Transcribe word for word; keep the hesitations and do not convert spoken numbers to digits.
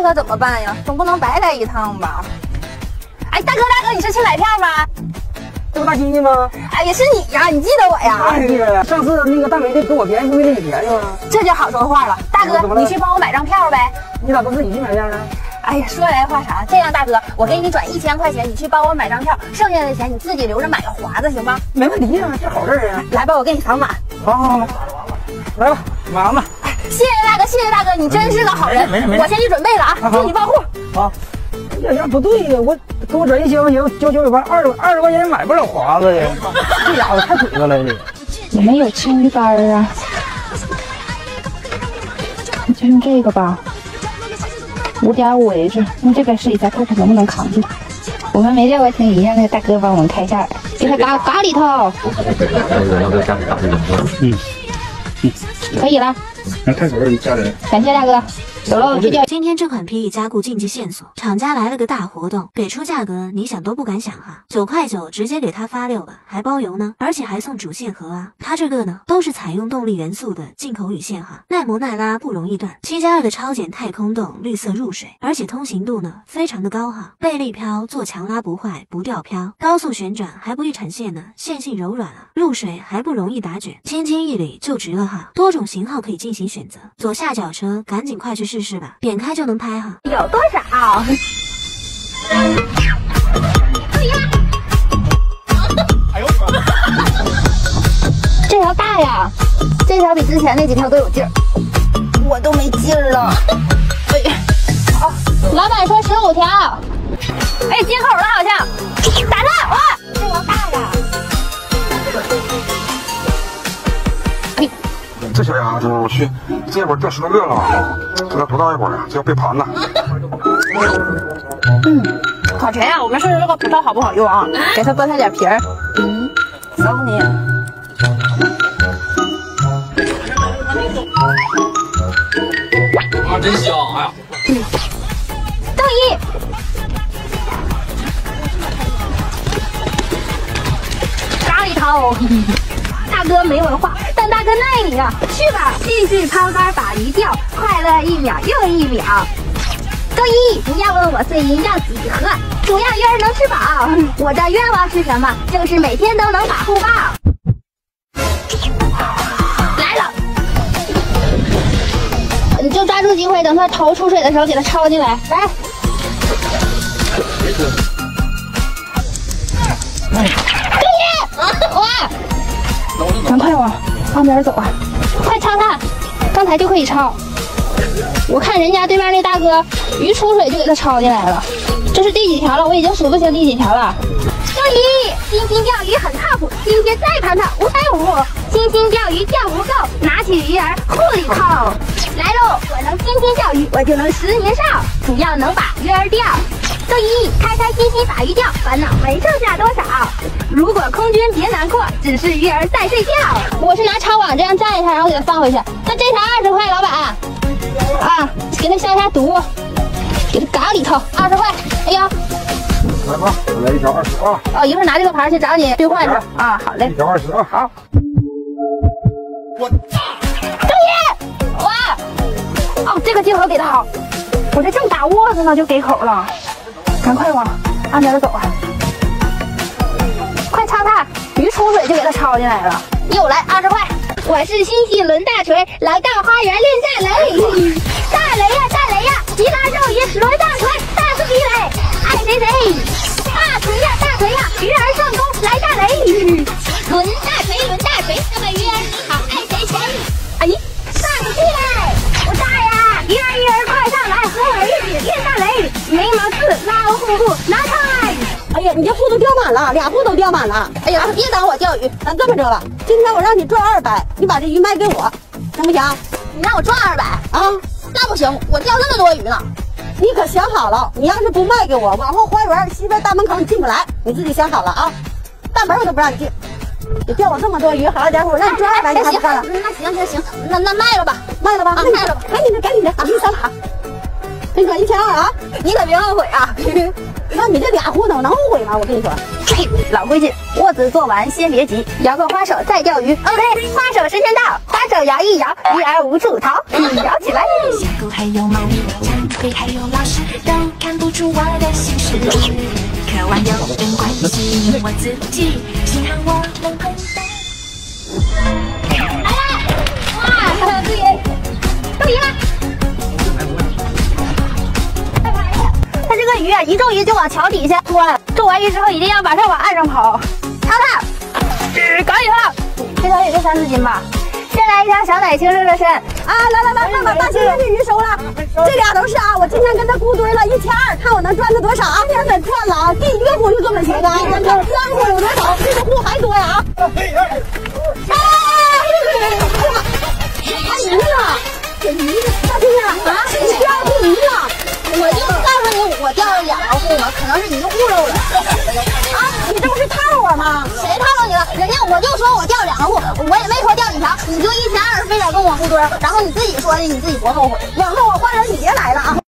可怎么办呀？总不能白来一趟吧？哎，大哥大哥，你是去买票吗？ 这不大金的吗？ 哎呀，是你呀！你记得我呀？ 哎呀，上次那个大美的给我便宜，不给你便宜吗？ 这就好说话了。大哥，你去帮我买张票呗。 你咋不自己去买票呢？ 哎呀，说来话长，这样大哥，我给你转一千块钱，你去帮我买张票，剩下的钱你自己留着买个华子，行吗？ 没问题呀，这好事啊！ 来吧，我给你扫码。 好好好，来吧，买完吧。 谢谢大哥，谢谢大哥，你真是个好人。 没事没事， 我先去准备了啊，替你报户。 好。哎呀，不对呀，我给我转一千块钱，交九百八，二十二十块钱买不了华子呀，这家伙太腿子了这。 有没有青鱼干啊？那就用这个吧，五点五 H， 用这个试一下，看看能不能扛住。我们没叫过青鱼，让那个大哥帮我们开下，给他嘎嘎里头。嗯嗯，可以了。 那太熟了，家人。 感谢大哥。走喽，去钓。 今天这款 P E 加固竞技线索，厂家来了个大活动，给出价格你想都不敢想哈，九块九直接给他发六个，还包邮呢，而且还送主线盒啊。它这个呢都是采用动力元素的进口羽线哈，耐磨耐拉不容易断，七加二的超简太空洞绿色入水，而且通行度呢非常的高哈，背力漂做强拉不坏不掉漂，高速旋转还不易产线呢，线性柔软啊，入水还不容易打卷，轻轻一捋就直了哈。多种型号可以进行选择，左下角车赶紧快去试试吧，点开就能拍哈。 有多少？这条大呀，这条比之前那几条都有劲儿，我都没劲儿了。哎呀，好， 老板说十五条。 哎，接口了好像，打他！哇，这条大呀。 哎，这小丫头去，这会儿掉十多个了，这要多大一会儿啊？这要背盘呢。 嗯，考晨啊，我们试试这个葡萄好不好用啊？给它剥下点皮儿。嗯，扫你。 啊，真香！哎呀， 嗯，正一。咖喱头。大哥没文化，但大哥耐你啊！去吧，继续抛竿把鱼钓，快乐一秒又一秒。周一，你要问我碎银要几盒？主要鱼儿能吃饱。我的愿望是什么？就是每天都能把护抱。来了， 你就抓住机会，等他头出水的时候给他抄进来。来，周一，哇！赶快往旁边走啊！快抄他，刚才就可以抄。我看人家对面那大哥鱼出水就给他抄进来了，这是第几条了？我已经数不清第几条了。 周一，星星钓鱼很靠谱，今天再盘它五百五。星星钓鱼钓不够，拿起鱼饵护里扣。来喽，我能天天钓鱼，我就能十年少，主要能把鱼儿钓。周一，开开心心把鱼钓，烦恼没剩下多少。如果空军别难过，只是鱼儿在睡觉。 我是拿抄网这样蘸一下，然后给它放回去。那这条二十块，老板啊，给它消一下毒，给它嘎里头，二十块。哎呀， 来吧，我来一条二十啊。 哦，一会儿拿这个牌去找你兑换去啊。好嘞， 一条二十啊。 好。 我周一，哇，哦，这个镜头给的好，我这正打窝子呢，就给口了。赶快往岸边走啊！快抄他，鱼出水就给他抄进来了。又来二十块。 我是新西轮大锤，来到花园练大雷。大雷呀大雷呀，吉拉肉也轮大锤，大是地雷，爱谁谁。大锤呀大锤呀，鱼儿上钩来大雷。轮大锤轮大锤，那么鱼儿你好爱谁谁。哎，大是地雷，我大呀！鱼儿鱼儿快上来，和我一起练大雷。眉毛刺拉户户拿开。 哎呀，你这户都钓满了，俩户都钓满了。 哎呀，别挡我钓鱼。 咱这么着吧，今天我让你赚二百，你把这鱼卖给我，行不行？ 你让我赚二百啊？ 那不行，我钓那么多鱼呢。 你可想好了，你要是不卖给我，往后花园西边大门口你进不来，你自己想好了啊！大门我都不让你进。你钓我这么多鱼，好家伙，让你赚二百，你还不干了？ 那行行行，那那卖了吧， 卖了吧， 啊，卖了吧， 赶紧的，赶紧的，打一三卡，给你转一千二啊！ 你可别后悔啊！ 那你这俩户头能后悔吗？我跟你说， 老规矩，握子做完先别急，摇个花手再钓鱼。OK， 花手时间到，花手摇一摇，鱼儿无处逃，摇起来。 下钩还有马力。 辈还有老师都看不出我的心事，渴望有人关心我自己，幸好我能碰到。 哇，注意，都赢了。它这个鱼啊，一中鱼就往桥底下钻，中完鱼之后一定要马上往岸上跑。超大，嗯，搞定了，这条也就三四斤吧。先来一条小奶青热热身。 啊，来来来，看把大青这鱼收了，这俩都是啊，我今天跟他估堆了一千二，看我能赚他多少啊！天得赚了啊，第一个估就这么些的啊，第二个有多少？这个估还多呀啊！啊！还赢了，这鱼大青啊啊！你钓出鱼了！ 我就告诉你，我钓了两个户嘛，可能是一个户漏了。 啊，你这不是套我吗？ 谁套路你了？人家我就说我钓两个户，我也没说钓几条，你就一千二非得跟我互堆，然后你自己说的，你自己多后悔。 往后我换人你别来了啊！